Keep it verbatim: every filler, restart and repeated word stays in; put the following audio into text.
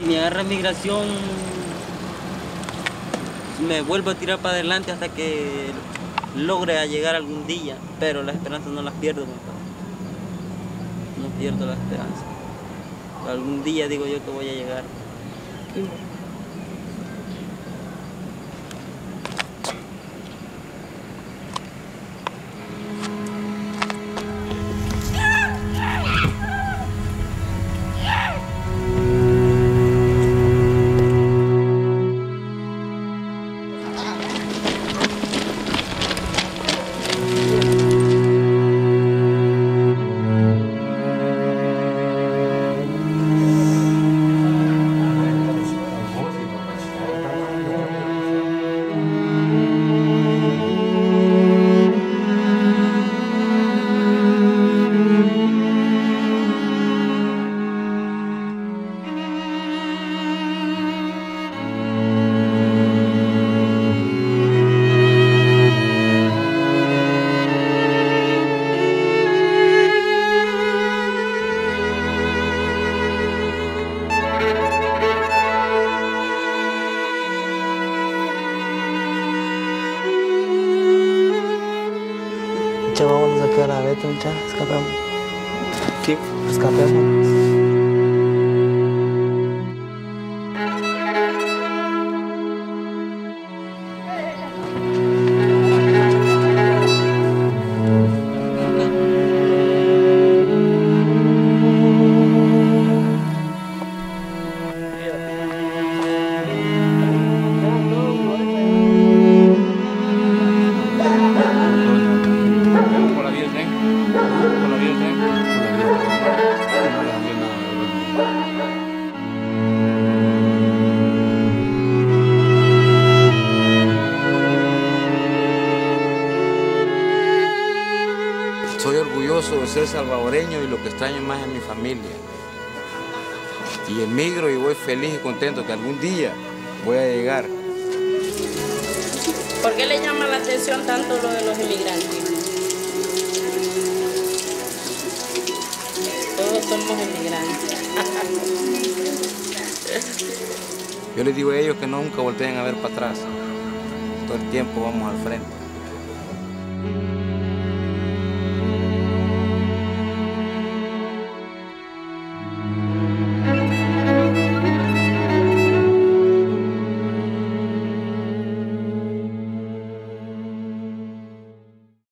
me agarra migración, me vuelvo a tirar para adelante hasta que logre llegar algún día, pero las esperanzas no las pierdo, compadre. No pierdo la esperanza. Algún día digo yo que voy a llegar. Vámonos aquí a la veta, mucha, escapemos. ¿Qué? Escapemos. Soy orgulloso de ser salvadoreño y lo que extraño más es mi familia. Y emigro y voy feliz y contento que algún día voy a llegar. ¿Por qué le llama la atención tanto lo de los inmigrantes? Todos somos inmigrantes. Yo les digo a ellos que nunca volteen a ver para atrás. Todo el tiempo vamos al frente.